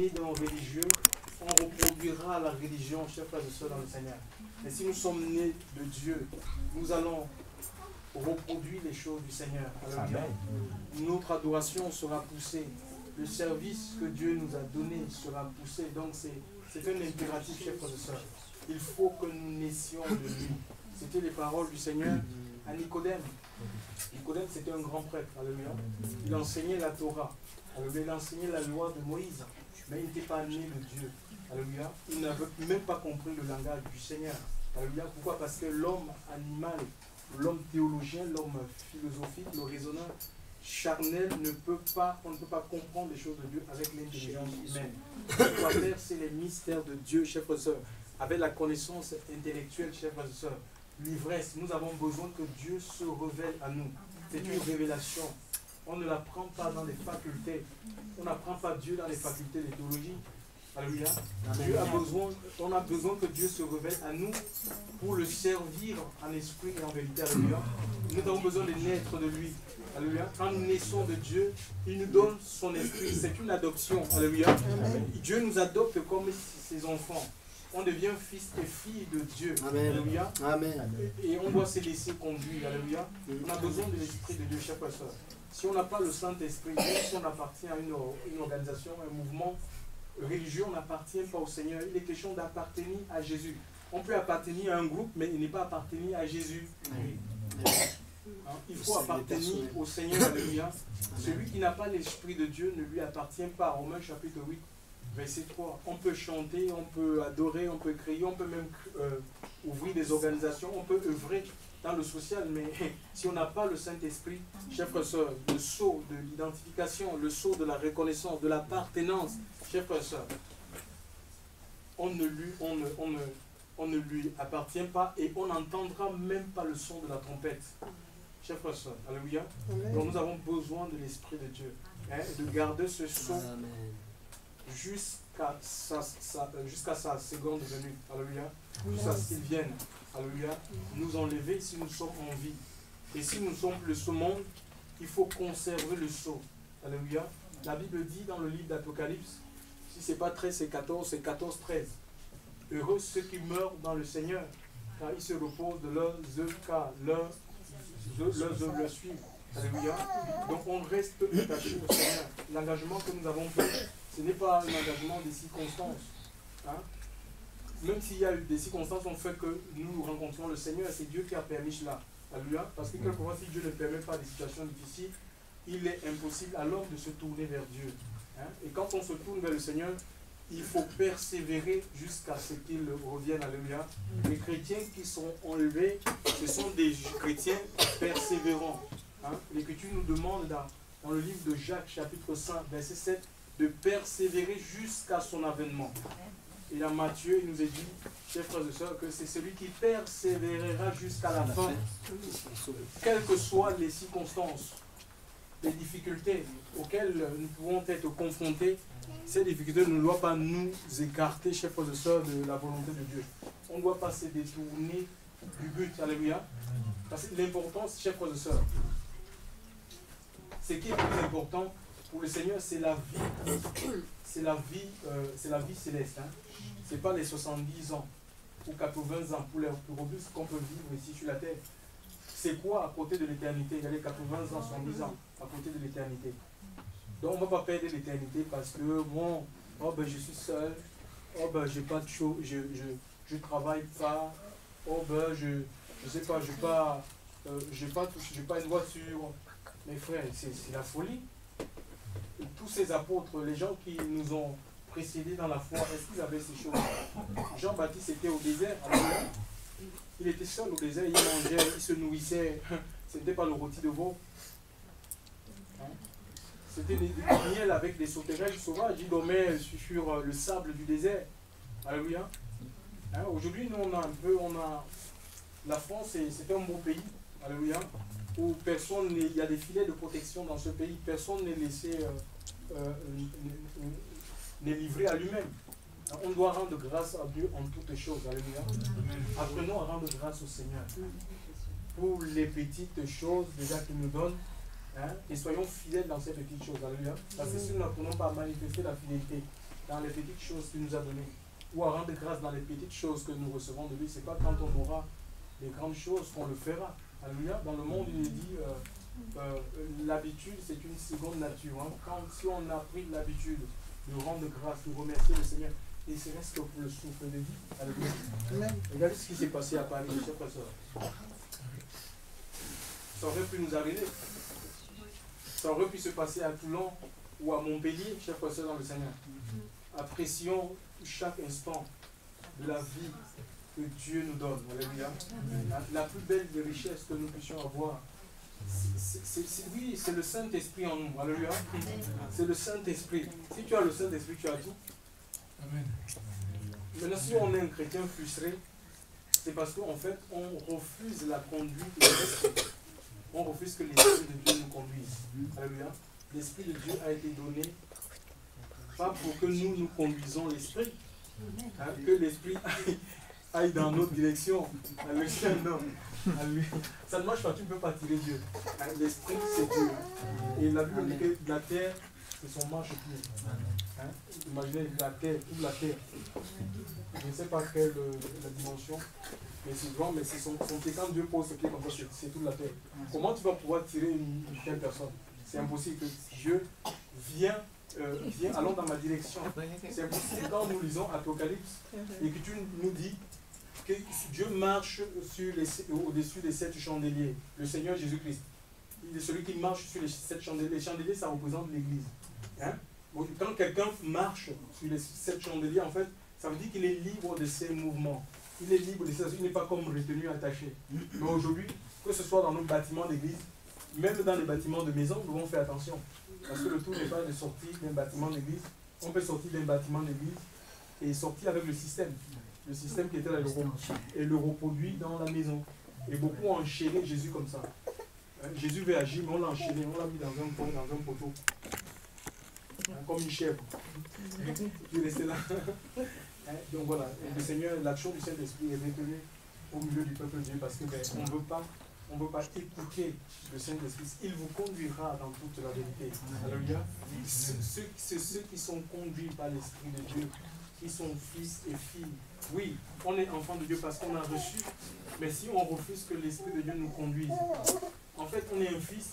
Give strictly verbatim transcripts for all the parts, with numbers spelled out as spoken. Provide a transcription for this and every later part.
né d'un religieux, on reproduira la religion, chers frères et sœurs dans le Seigneur. Mais si nous sommes nés de Dieu, nous allons reproduire les choses du Seigneur. Alléluia. Notre adoration sera poussée. Le service que Dieu nous a donné sera poussé. Donc c'est un impératif, chers frères et sœurs. Il faut que nous naissions de lui. C'était les paroles du Seigneur à Nicodème. Nicodème, c'était un grand prêtre. Alléluia. Il enseignait la Torah. Alléluia. Il enseignait la loi de Moïse. Mais il n'était pas né de Dieu. Alléluia. Il n'avait même pas compris le langage du Seigneur. Alléluia. Pourquoi? Parce que l'homme animal, l'homme théologien, l'homme philosophique, le raisonneur charnel ne peut pas, on ne peut pas comprendre les choses de Dieu avec l'intelligence humaine. Ce qu'on doit faire, c'est les mystères de Dieu, chers frères et sœurs, avec la connaissance intellectuelle, chers frères et sœurs. L'ivresse, nous avons besoin que Dieu se révèle à nous. C'est une révélation. On ne l'apprend pas dans les facultés. On n'apprend pas Dieu dans les facultés de théologie. Alléluia. Dieu a besoin, on a besoin que Dieu se révèle à nous pour le servir en esprit et en vérité. Alléluia. Nous avons besoin de naître de lui. Alléluia. Quand nous naissons de Dieu, il nous donne son esprit. C'est une adoption. Alléluia. Dieu nous adopte comme ses enfants. On devient fils et fille de Dieu. Amen. Alléluia. Amen. Et on doit se laisser conduire. Alléluia. On a besoin de l'esprit de Dieu, chers frères et sœurs. Si on n'a pas le Saint-Esprit, même si on appartient à une, une organisation, un mouvement religieux, on n'appartient pas au Seigneur. Il est question d'appartenir à Jésus. On peut appartenir à un groupe, mais il n'est pas appartenir à Jésus. Hein? Il faut appartenir au Seigneur. Alléluia. Celui qui n'a pas l'Esprit de Dieu ne lui appartient pas. Romains chapitre huit, verset trois. On peut chanter, on peut adorer, on peut crier, on peut même euh, ouvrir des organisations, on peut œuvrer dans le social, mais si on n'a pas le Saint-Esprit, chers frères et sœurs, le sceau de l'identification, le sceau de la reconnaissance, de l'appartenance, chers frères et sœurs, on ne lui, on ne, on ne, on ne lui appartient pas et on n'entendra même pas le son de la trompette. Chers frères et sœurs, alléluia. Donc nous avons besoin de l'Esprit de Dieu, hein, de garder ce sceau jusqu'à sa, sa, jusqu'à sa seconde venue. Alléluia. Jusqu'à ce qu'il vienne. Alléluia. Nous enlever si nous sommes en vie. Et si nous sommes le ce monde, il faut conserver le sceau. Alléluia. La Bible dit dans le livre d'Apocalypse, si ce n'est pas treize, c'est quatorze, c'est quatorze, treize. Heureux ceux qui meurent dans le Seigneur, car ils se reposent de leurs œuvres, car leurs œuvres le suivent. Alléluia. Donc on reste attaché au Seigneur. L'engagement que nous avons pris, ce n'est pas un engagement des circonstances. Hein? Même s'il y a eu des circonstances ont fait que nous rencontrons le Seigneur, c'est Dieu qui a permis cela. Alléluia. Parce que quelquefois, si Dieu ne permet pas des situations difficiles, il est impossible alors de se tourner vers Dieu. Hein? Et quand on se tourne vers le Seigneur, il faut persévérer jusqu'à ce qu'il revienne. Alléluia. Les chrétiens qui sont enlevés, ce sont des chrétiens persévérants. Hein? L'Écriture nous demande dans, dans le livre de Jacques, chapitre cinq, verset sept, de persévérer jusqu'à son avènement. Et dans Matthieu, il nous est dit, chers frères et sœurs, que c'est celui qui persévérera jusqu'à la fin, quelles que soient les circonstances, les difficultés auxquelles nous pouvons être confrontés. Ces difficultés ne doivent pas nous écarter, chers frères et sœurs, de la volonté de Dieu. On ne doit pas se détourner du but. Alléluia. Parce que l'important, chers frères et sœurs, ce qui est plus important pour le Seigneur, c'est la vie, c'est la vie, euh, c'est la vie céleste. Hein. Ce n'est pas les soixante-dix ans ou quatre-vingts ans pour les plus robustes qu'on peut vivre ici sur la terre. C'est quoi à côté de l'éternité? Il y a les quatre-vingts ans, soixante-dix ans à côté de l'éternité. Donc on ne va pas perdre l'éternité parce que bon, oh ben je suis seul, oh ben j'ai pas de chaud, je je je travaille pas, oh ben je je sais pas, je pas euh, j'ai pas j'ai pas une voiture. Mes frères, c'est la folie. Et tous ces apôtres, les gens qui nous ont précédés dans la foi, est-ce qu'ils avaient ces choses? Jean-Baptiste était au désert, alors, il était seul au désert, il mangeait, il se nourrissait, ce n'était pas le rôti de veau. Hein? C'était des, des miels avec des sauterelles sauvages, il dormait sur le sable du désert. Alléluia. Hein? Aujourd'hui, nous, on a un peu, on a, la France, c'est un beau pays. Alléluia. Où personne, il y a des filets de protection dans ce pays, personne n'est laissé, euh, euh, n'est livré à lui-même. On doit rendre grâce à Dieu en toutes choses. Alléluia. Apprenons à rendre grâce au Seigneur pour les petites choses déjà qu'il nous donne, hein, et soyons fidèles dans ces petites choses. Alléluia. Parce que si nous n'apprenons pas à manifester la fidélité, dans les petites choses qu'il nous a données, ou à rendre grâce dans les petites choses que nous recevons de lui. Ce n'est pas quand on aura les grandes choses qu'on le fera. Alléluia. Dans le monde, il est dit, euh, euh, l'habitude, c'est une seconde nature. Hein. Quand, si on a pris l'habitude de rendre grâce, de remercier le Seigneur, et c'est reste que pour le souffle de vie. Alléluia. Regardez ce qui s'est passé à Paris, chers frères et sœurs. Ça aurait pu nous arriver. Ça aurait pu se passer à Toulon ou à Montpellier, chers frères et sœurs dans le Seigneur. Apprécions chaque instant de la vie que Dieu nous donne. Alléluia. La, la plus belle des richesses que nous puissions avoir, c'est, c'est, c'est, oui, c'est le Saint-Esprit en nous. Alléluia. C'est le Saint-Esprit. Si tu as le Saint-Esprit, tu as tout. Amen. Maintenant, si on est un chrétien frustré, c'est parce qu'en fait, on refuse la conduite de l'Esprit. On refuse que l'Esprit de Dieu nous conduise. Alléluia. L'Esprit de Dieu a été donné pas pour que nous nous conduisons l'Esprit, hein, que l'Esprit aille, aille dans notre direction. Alléluia, non. Alléluia. Ça ne marche pas, tu ne peux pas tirer Dieu. Hein, l'Esprit, c'est Dieu. Et la Bible dit que la terre, c'est son marche-pied. Hein? Imaginez la terre, toute la terre. Je ne sais pas quelle euh, la dimension, mais c'est grand, mais c'est son, son pied. Quand Dieu pose ses pieds comme ça, c'est, c'est toute la terre. Comment tu vas pouvoir tirer une, une telle personne? C'est impossible que Dieu vient, euh, vient, allons dans ma direction. C'est impossible. Quand nous lisons Apocalypse et que tu nous dis que Dieu marche sur les, au-dessus des sept chandeliers, le Seigneur Jésus-Christ, il est celui qui marche sur les sept chandeliers. Les chandeliers, ça représente l'Église. Hein? Quand quelqu'un marche sur les sept chandeliers, en fait, ça veut dire qu'il est libre de ses mouvements. Il est libre de ses... Il n'est pas comme retenu, attaché. Mais aujourd'hui, que ce soit dans nos bâtiments d'église, même dans les bâtiments de maison, nous devons faire attention. Parce que le tout n'est pas de sortir d'un bâtiment d'église. On peut sortir d'un bâtiment d'église et sortir avec le système. Le système qui était là, et le reproduit dans la maison. Et beaucoup ont enchaîné Jésus comme ça. Jésus veut agir, mais on l'a enchaîné, on l'a mis dans un pot, dans un poteau. Comme une chèvre. Tu es resté là. Donc voilà, le Seigneur, l'action du Saint-Esprit est retenue au milieu du peuple de Dieu parce que ben, on ne veut pas, on veut pas écouter le Saint-Esprit. Il vous conduira dans toute la vérité. Alléluia. C'est ceux, ceux, ceux qui sont conduits par l'Esprit de Dieu, qui sont fils et filles. Oui, on est enfant de Dieu parce qu'on a reçu, mais si on refuse que l'Esprit de Dieu nous conduise, en fait, on est un fils.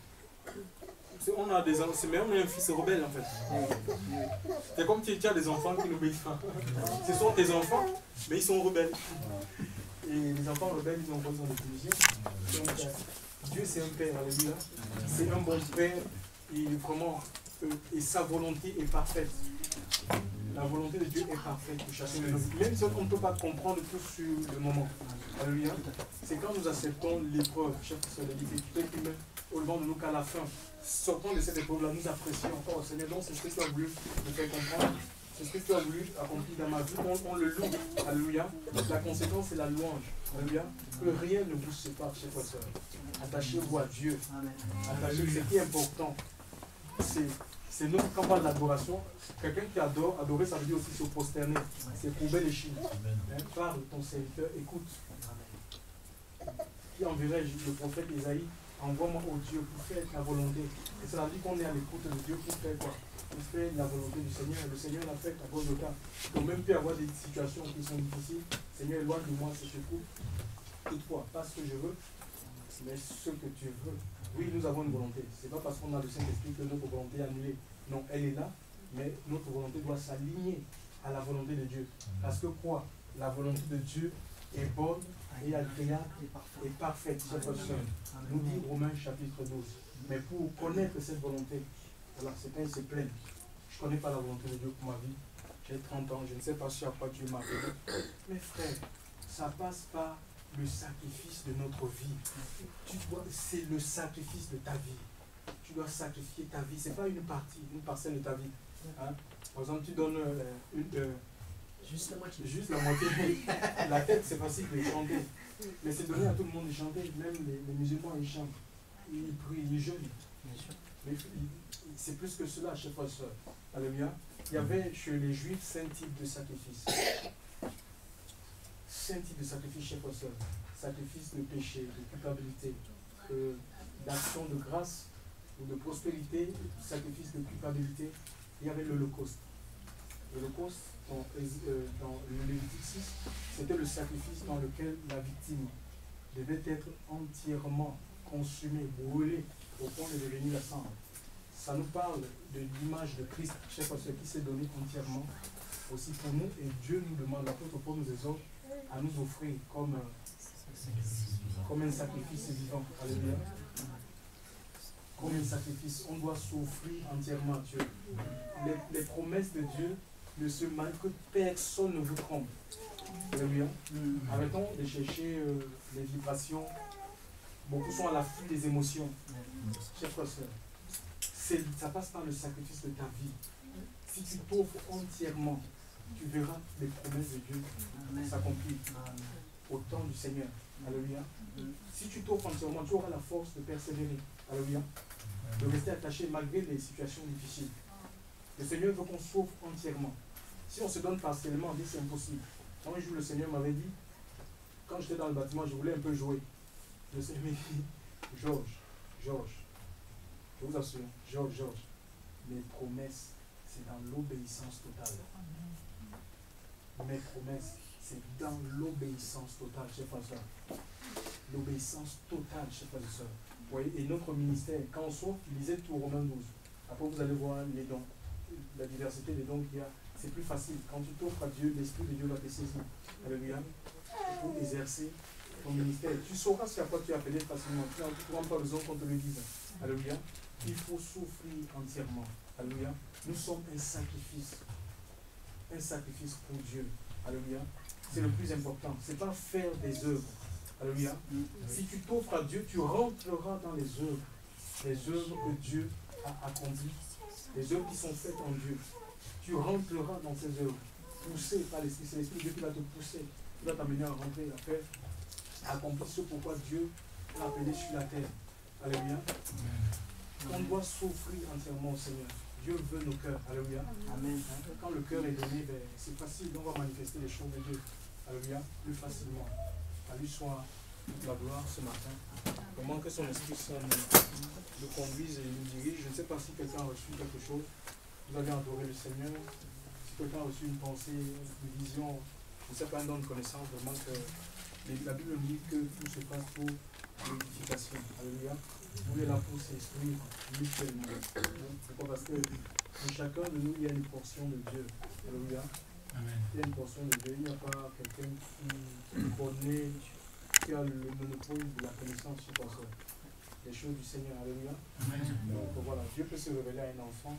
On a des, mais on est un fils rebelle en fait. C'est comme tu, tu as des enfants qui n'obéissent pas. Ce sont tes enfants, mais ils sont rebelles. Et les enfants rebelles, ils ont besoin de télévision. Donc, euh, Dieu c'est un père, alléluia. C'est un bon père. Et vraiment, euh, et sa volonté est parfaite. La volonté de Dieu est parfaite pour chacun de nous. Même si on ne peut pas comprendre tout sur le moment. Alléluia. C'est quand nous acceptons l'épreuve, chef sur les difficultés qui mettent au devant de nous qu'à la fin, sortons de cette épreuve-là, nous apprécions encore, Seigneur. Donc c'est ce que tu as voulu nous faire comprendre. C'est ce que tu as voulu accomplir dans ma vie. On, on le loue. Alléluia. La conséquence, c'est la louange. Alléluia. Que rien ne vous sépare, chers frères et sœurs. Attachez-vous à Dieu. Attachez-vous. Ce qui est important, c'est, c'est notre campagne d'adoration. Quelqu'un qui adore, adorer, ça veut dire aussi se prosterner. C'est courber les chines. Hein, parle ton serviteur, écoute. Qui enverrai-je le prophète Isaïe? Envoie-moi au Dieu pour faire ta volonté. Et cela dit qu'on est à l'écoute de Dieu pour faire quoi? Pour faire la volonté du Seigneur. Et le Seigneur l'a fait à cause de cas. Donc même peut avoir des situations qui sont difficiles. Seigneur, éloigne de moi ce que je trouve. Toutefois, pas ce que je veux, mais ce que tu veux. Oui, nous avons une volonté. Ce n'est pas parce qu'on a le Saint-Esprit que notre volonté est annulée. Non, elle est là, mais notre volonté doit s'aligner à la volonté de Dieu. Parce que quoi? La volonté de Dieu est bonne et agréable et parfaite. Nous dit Romains chapitre douze. Mais pour connaître cette volonté, voilà, c'est quand il se plaint. Je ne connais pas la volonté de Dieu pour ma vie. J'ai trente ans, je ne sais pas sur quoi Dieu m'a appelé. Mais frère, ça passe par le sacrifice de notre vie. Tu dois, c'est le sacrifice de ta vie. Tu dois sacrifier ta vie. Ce n'est pas une partie, une parcelle de ta vie. Hein? Par exemple, tu donnes euh, une... Euh, Juste la moitié. Juste la moitié. La tête, c'est facile de chanter. Mais c'est donné à tout le monde de chanter. Même les, les musulmans, ils chantent. Ils prient, ils jeûnent. Mais c'est plus que cela, chers frères et sœurs. Alléluia. Il y avait chez les Juifs cinq types de sacrifices. Cinq types de sacrifices, chers frères et sœurs. Sacrifice de péché, de culpabilité, euh, d'action de grâce ou de prospérité, sacrifice de culpabilité. Il y avait l'Holocauste. L'Holocauste, dans, euh, dans le Lévitique six, c'était le sacrifice dans lequel la victime devait être entièrement consumée, brûlée, au point de devenir la cendre. Ça nous parle de l'image de Christ, chef à ceux qui s'est donné entièrement aussi pour nous, et Dieu nous demande, l'apôtre Paul nous exhorte à nous offrir comme, comme un sacrifice vivant. Alléluia. Comme un sacrifice, on doit s'offrir entièrement à Dieu. Les, les promesses de Dieu ne se manquent, que personne ne vous trompe. Alléluia. Arrêtons de chercher euh, les vibrations. Beaucoup sont à l'affût des émotions. Chers frères et sœurs, ça passe par le sacrifice de ta vie. Si tu t'offres entièrement, tu verras les promesses de Dieu s'accomplir au temps du Seigneur. Alléluia. Si tu t'offres entièrement, tu auras la force de persévérer. Alléluia. De rester attaché malgré les situations difficiles. Le Seigneur veut qu'on s'offre entièrement. Si on se donne partiellement, on dit c'est impossible. Un jour, le Seigneur m'avait dit, quand j'étais dans le bâtiment, je voulais un peu jouer. Le Seigneur m'a dit, Georges, Georges, je vous assure, Georges, Georges, mes promesses, c'est dans l'obéissance totale. Mes promesses, c'est dans l'obéissance totale, chers frères et sœurs. L'obéissance totale, chers frères et sœurs. Vous voyez, et notre ministère, quand on s'offre, lisez tout Romains douze. Après, vous allez voir les dons, la diversité des dons qu'il y a. C'est plus facile. Quand tu t'offres à Dieu, l'Esprit de Dieu va te saisir. Alléluia. Pour exercer ton ministère. Tu sauras ce à quoi tu es appelé facilement. Tu n'as pas besoin qu'on te le dise. Alléluia. Il faut souffrir entièrement. Alléluia. Nous sommes un sacrifice. Un sacrifice pour Dieu. Alléluia. C'est le plus important. Ce n'est pas faire des œuvres. Alléluia. Si tu t'offres à Dieu, tu rentreras dans les œuvres. Les œuvres que Dieu a accomplies. Les œuvres qui sont faites en Dieu. Tu rentreras dans ces œuvres. Poussé par l'Esprit. C'est l'Esprit de Dieu qui va te pousser. Qui va t'amener à rentrer, à faire, à accomplir ce pourquoi Dieu l'a appelé sur la terre. Alléluia. On doit souffrir entièrement au Seigneur. Dieu veut nos cœurs. Alléluia. Amen. Quand le cœur est donné, ben, c'est facile. On va manifester les choses de Dieu. Alléluia. Plus facilement. À lui soit toute la gloire ce matin. Comment que son Esprit Saint nous conduise et nous dirige. Je ne sais pas si quelqu'un a reçu quelque chose. Vous avez adoré le Seigneur. Si quelqu'un a reçu une pensée, une vision, je ne sais pas, un don de connaissance, vraiment que la Bible dit que tout se passe pour l'édification. Alléluia. Vous êtes là pour s'instruire mutuellement. C'est pas parce que pour chacun de nous, il y a une portion de Dieu. Alléluia. Amen. Il y a une portion de Dieu. Il n'y a pas quelqu'un qui connaît, qui a le monopole de la connaissance sur les choses du Seigneur. Alléluia. Amen. Donc voilà, Dieu peut se révéler à un enfant.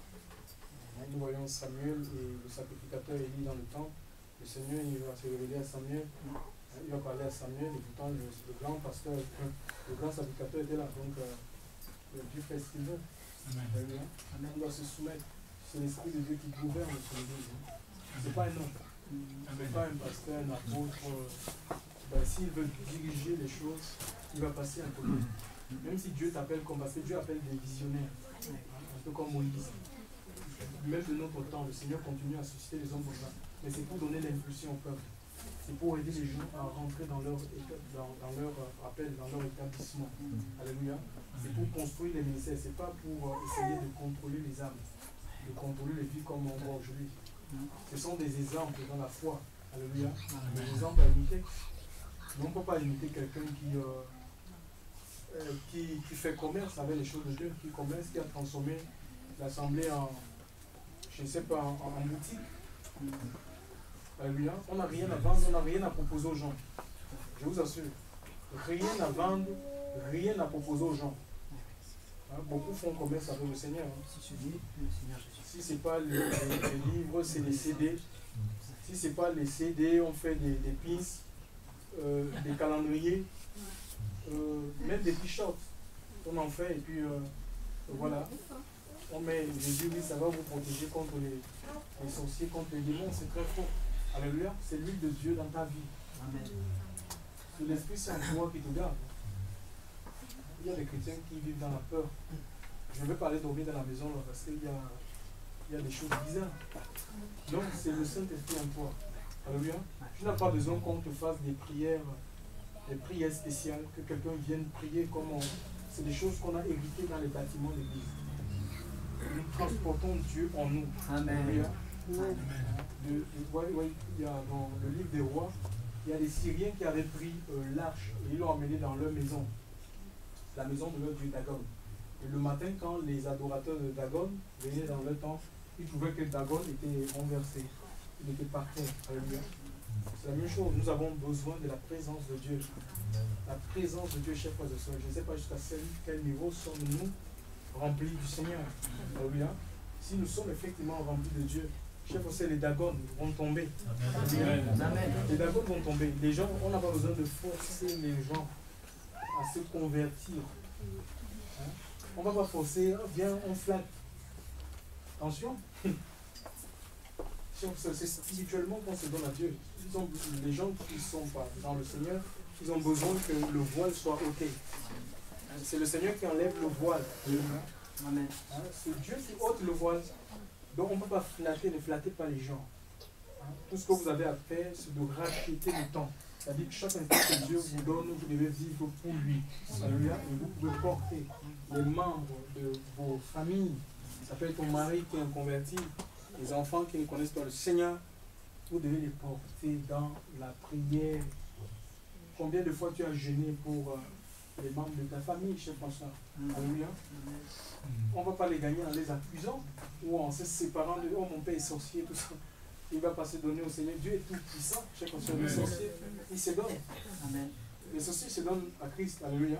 Nous voyons Samuel et le sacrificateur Élie dans le temple. Le Seigneur, il va se révéler à Samuel. Il va parler à Samuel et pourtant le, le grand pasteur, le grand sacrificateur était là. Donc euh, Dieu fait ce qu'il veut. Amen. Amen. On doit se soumettre. C'est l'Esprit de Dieu qui gouverne sur l'Église. Ce n'est pas un homme. Ce n'est pas un pasteur, un apôtre. Ben, s'il veut diriger les choses, il va passer à côté. Même si Dieu t'appelle comme, parce que Dieu appelle des visionnaires. Un peu comme Moïse. Même de notre temps, le Seigneur continue à susciter les hommes comme ça. Mais c'est pour donner l'impulsion au peuple. C'est pour aider les gens à rentrer dans leur, dans, dans leur appel, dans leur établissement. Alléluia. C'est pour construire les ministères. Ce n'est pas pour essayer de contrôler les âmes, de contrôler les vies comme on voit aujourd'hui. Ce sont des exemples dans la foi. Alléluia. Des exemples à imiter. Mais on ne peut pas imiter quelqu'un qui, euh, euh, qui, qui fait commerce avec les choses de Dieu, qui commerce, qui a transformé l'assemblée en, je ne sais pas, en, en boutique. Alléluia. On n'a rien à vendre, on n'a rien à proposer aux gens. Je vous assure. Rien à vendre, rien à proposer aux gens. Hein, beaucoup font commerce avec le Seigneur. Hein. Si ce n'est pas les, les, les livres, c'est les C D. Si ce n'est pas les C D, on fait des, des pins, euh, des calendriers, euh, même des t-shirts. On en fait et puis euh, voilà. On met, Jésus dit, ça va vous protéger contre les, les sorciers, contre les démons, c'est très fort. Alléluia, c'est l'huile de Dieu dans ta vie. Amen. C'est l'Esprit Saint en toi qui te garde. Il y a des chrétiens qui vivent dans la peur. Je vais pas aller dormir dans la maison là, parce qu'il y a, il y a des choses bizarres. Donc c'est le Saint-Esprit en toi. Alléluia. Tu n'as pas besoin qu'on te fasse des prières, des prières spéciales, que quelqu'un vienne prier comme on... C'est des choses qu'on a héritées dans les bâtiments de l'église. Nous transportons Dieu en nous. Amen. Amen. De, de, ouais, ouais, il y a dans le livre des rois, il y a des Syriens qui avaient pris euh, l'arche et ils l'ont emmené dans leur maison, la maison de leur dieu Dagon. Et le matin, quand les adorateurs de Dagon venaient dans leur temple, ils trouvaient que Dagon était renversé, il était par terre. Alléluia. C'est la même chose, nous avons besoin de la présence de Dieu. La présence de Dieu, chers frères et sœurs. Je ne sais pas jusqu'à quel niveau sommes-nous remplis du Seigneur. Alléluia. Si nous sommes effectivement remplis de Dieu, chers frères et sœurs, les Dagon vont tomber. Amen. Amen. Les Dagon vont tomber. Les gens, on n'a pas besoin de forcer les gens à se convertir. Hein? On ne va pas forcer, oh, viens, on flatte. Attention. C'est spirituellement qu'on se donne à Dieu. Ils ont, les gens qui ne sont pas dans le Seigneur, ils ont besoin que le voile soit ôté. C'est le Seigneur qui enlève le voile. Amen. Hein? C'est Dieu qui ôte le voile. Donc on ne peut pas flatter, ne flattez pas les gens. Hein? Tout ce que vous avez à faire, c'est de racheter le temps. C'est-à-dire que chaque instant que Dieu vous donne, vous devez vivre pour lui. Alléluia. Et vous pouvez porter les membres de vos familles. Ça peut être ton mari qui est un converti, les enfants qui ne connaissent pas le Seigneur. Vous devez les porter dans la prière. Combien de fois tu as jeûné pour euh, les membres de ta famille, cher François? Alléluia. On ne va pas les gagner en les accusant ou en se séparant de oh mon père est sorcier, tout ça. Il ne va pas se donner au Seigneur. Dieu est tout puissant, cher François. Les sorciers, il se donne. Amen. Les sorciers se donnent à Christ. Alléluia.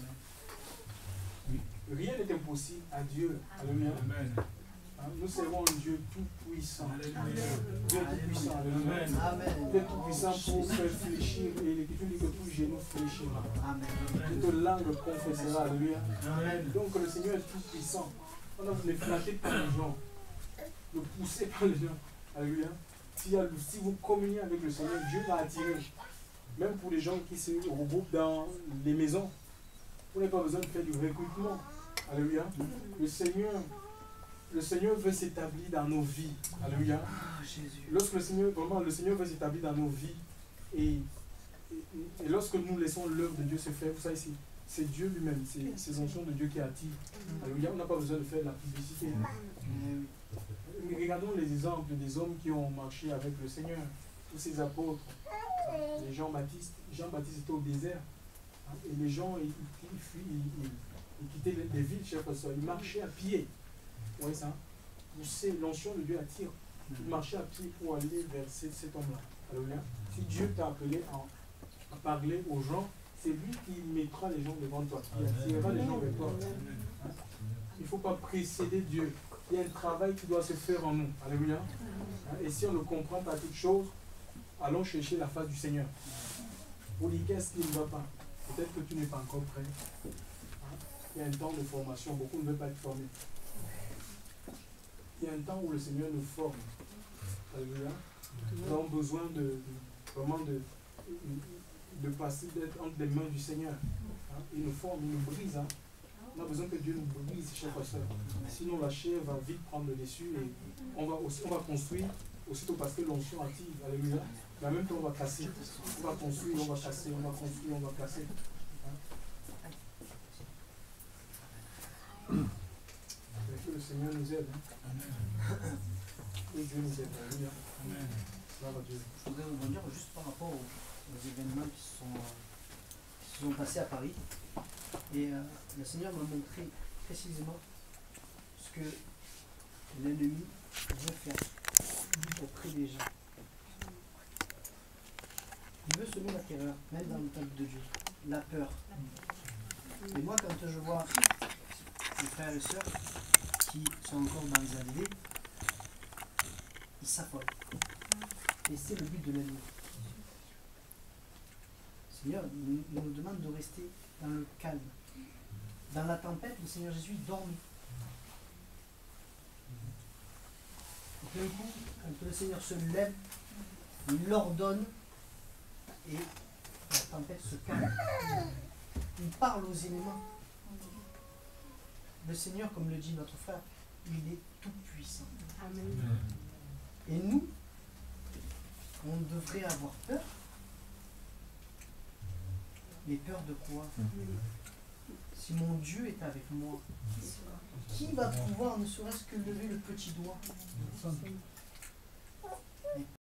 Amen. Rien n'est impossible à Dieu. Alléluia. Amen. Nous servons un Dieu tout-puissant. Dieu tout-puissant. Dieu tout-puissant pour faire fléchir. Et l'Écriture dit que tout genou fléchira. Toute langue confessera. Alléluia. Donc le Seigneur est tout-puissant. On ne vous ne flattez pas les gens. Ne poussez pas les gens. Alléluia. Si, si vous communiez avec le Seigneur, Dieu va attirer. Même pour les gens qui se regroupent dans les maisons. Vous n'avez pas besoin de faire du recrutement. Alléluia. Le Seigneur. Le Seigneur veut s'établir dans nos vies. Alléluia. Lorsque le Seigneur, vraiment, le Seigneur veut s'établir dans nos vies. Et, et, et lorsque nous laissons l'œuvre de Dieu se faire, vous savez, c'est Dieu lui-même, c'est ces onction de Dieu qui attire. Alléluia. On n'a pas besoin de faire de la publicité. Mais regardons les exemples des hommes qui ont marché avec le Seigneur. Tous ces apôtres. Les Jean-Baptiste. Jean-Baptiste était au désert. Et les gens, ils, ils fuient, ils, ils, ils quittaient les, les villes, chers frères. Ils marchaient à pied. Oui, ça. C'est l'onction de Dieu attire. Il marchait à pied pour aller vers cet, cet homme-là. Alléluia. Si Dieu t'a appelé à, à parler aux gens, c'est lui qui mettra les gens devant toi, qui attirera les gens vers toi. Hein? Il ne faut pas précéder Dieu. Il y a un travail qui doit se faire en nous. Alléluia. Hein? Et si on ne comprend pas toute chose, allons chercher la face du Seigneur. Pour dire qu'est-ce qui ne va pas. Peut-être que tu n'es pas encore prêt. Hein? Il y a un temps de formation. Beaucoup ne veulent pas être formés. Il y a un temps où le Seigneur nous forme. Alléluia. Nous avons besoin de, de vraiment de, de passer, d'être entre les mains du Seigneur. Hein? Il nous forme, il nous brise. Hein? On a besoin que Dieu nous brise, chers frères. Sinon la chair va vite prendre le dessus et on va, aussi, on va construire aussitôt parce que l'onction attire. Alléluia. Mais en même temps on va casser. On va construire, on va casser, on va construire, on va casser. Hein? Que le Seigneur nous aide. Hein? Et Dieu nous aide. Alléluia. Amen. Dieu. Je voudrais rebondir juste par rapport aux, aux événements qui, sont, euh, qui se sont passés à Paris. Et euh, le Seigneur m'a montré précisément ce que l'ennemi veut faire auprès des gens. Il veut semer la terreur, même dans le temple de Dieu. La peur. Et moi, quand je vois mes frères et sœurs qui sont encore dans les A D V, ils s'affolent. Et c'est le but de l'ennemi. Seigneur, il nous demande de rester dans le calme. Dans la tempête, le Seigneur Jésus dormit. Et d'un coup, quand le Seigneur se lève, il l'ordonne et la tempête se calme. Il parle aux éléments. Le Seigneur, comme le dit notre frère, il est tout puissant. Amen. Et nous, on devrait avoir peur. Mais peur de quoi? Si mon Dieu est avec moi, qui va pouvoir ne serait-ce que lever le petit doigt?